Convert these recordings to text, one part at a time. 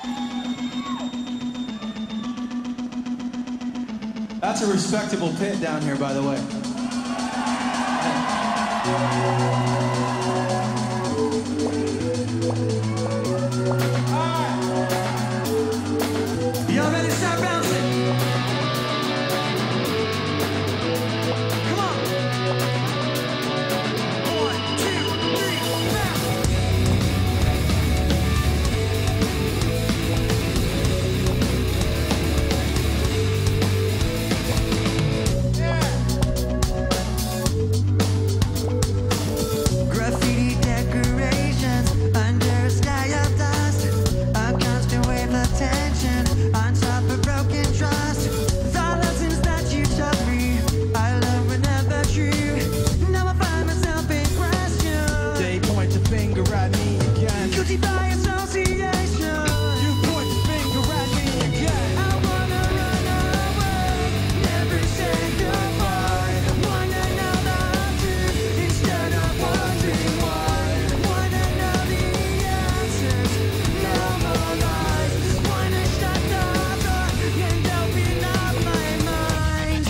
That's a respectable pit down here, by the way. Y'all ready to start bouncing? Come on. 1, 2, 3, bounce. Graffiti decorations under a sky of dust. A constant wave of tension on top of broken trust. The lessons that you taught me, I learned were never true. Now I find myself in question. They point the finger at me again. Guilty by association. You point the finger at me again. I wanna run away, never say goodbye. Wanna know the truth instead of wondering why. Wanna know the answers, no more lies. Wanna shut the door and open up my mind.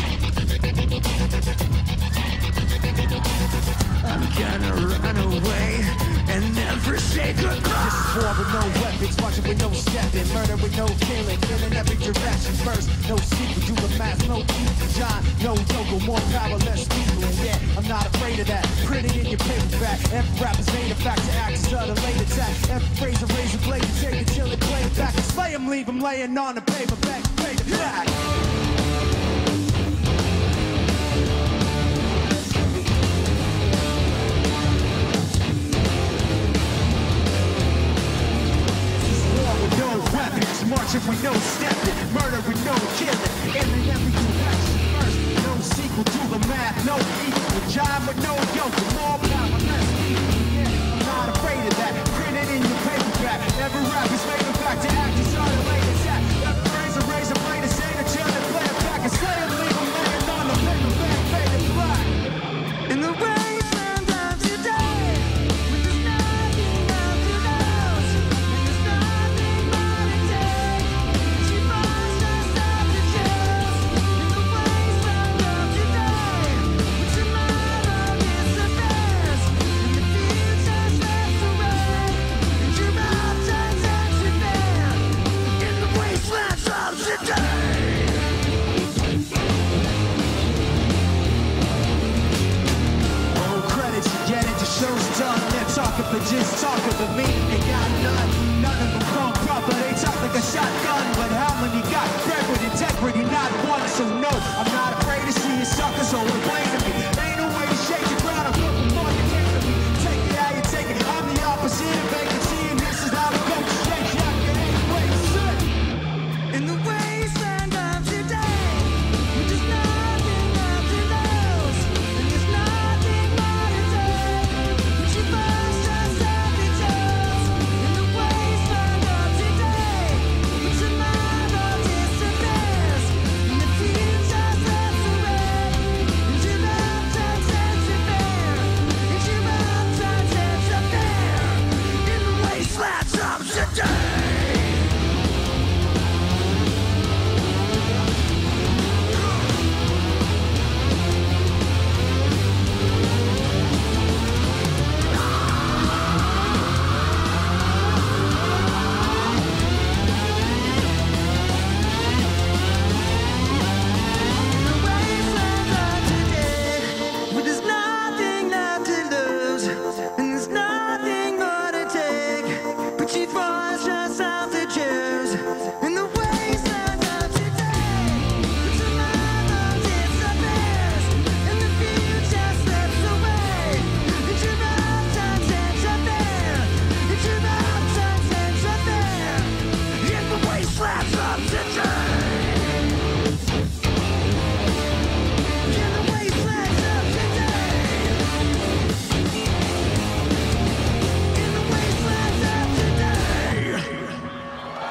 I'm gonna run away and never say goodbye. War with no weapons, marching with no stepping, murder with no killing, killing every direction first. No secret, do the math, no equal John, no logo, more power, less people. And yeah, I'm not afraid of that. Print it in your paperback. Every rapper's made a fact to act, it's a late attack. Every phrase a razor blade, you take it till it play it back. Slay him, leave him laying on the paperback, pay the back. No weapons, marching with no stepping, murder with no killing, in every direction first. No sequel to the math, no equal job with no yoke, more power, less people. Yeah, I'm not afraid of that. Print it in your paperback. Every rap